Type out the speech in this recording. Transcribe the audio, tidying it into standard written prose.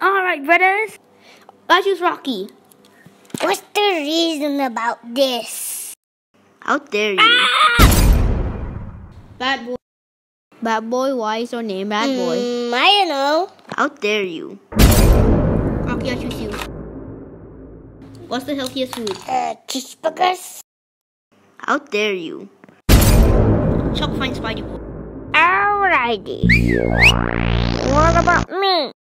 Alright, brothers. I choose Rocky. What's the reason about this? How dare you? Bad boy. Bad boy, why is your name Bad Boy? I don't know. How dare you? Rocky, I choose you. What's the healthiest food? Cheeseburgers. How dare you? Shop find Spidey boy. Alrighty. What about me?